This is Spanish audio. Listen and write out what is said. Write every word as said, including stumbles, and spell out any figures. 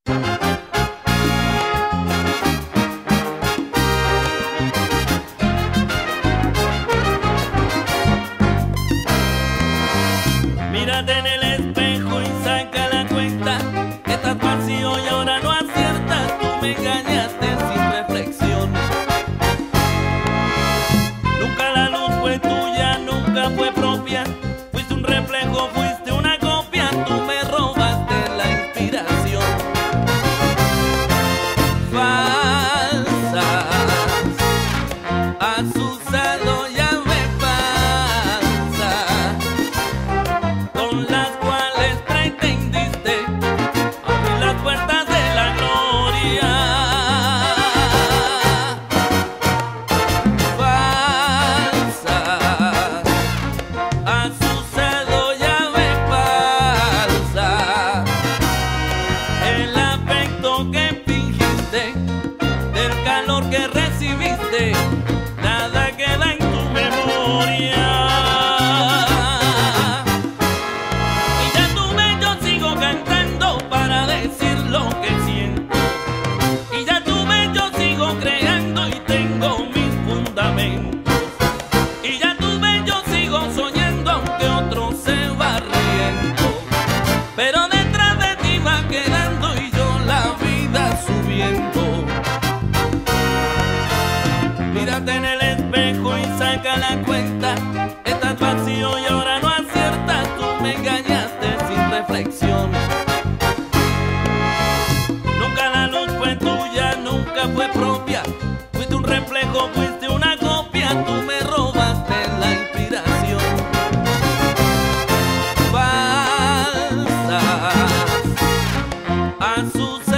Mírate en el espejo y saca la cuenta, que estás vacío y ahora no aciertas. Tú me engañaste sin reflexión. Nunca la luz fue tuya, nunca fue propia. Fuiste un reflejo, fuiste una copia. Tú me robaste la inspiración. Falsas has usado llave falsa, con las cuales pretendiste abrir las puertas de la gloria. Falsas has usado llave falsa, el afecto que fingiste, del calor que recibiste, nada queda en tu memoria. Y ya tuve, yo sigo cantando para decir lo que siento. Y ya tuve, yo sigo creando y tengo mis fundamentos. Y ya tuve, yo sigo soñando aunque otro se va riendo. Pero detrás de ti va quedando y yo la vida subiendo. Mírate en el espejo y saca la cuenta, estás vacío y ahora no aciertas. Tú me engañaste sin reflexión. Nunca la luz fue tuya, nunca fue propia. Fuiste un reflejo, fuiste una copia. Tú me robaste la inspiración. Falsas has usado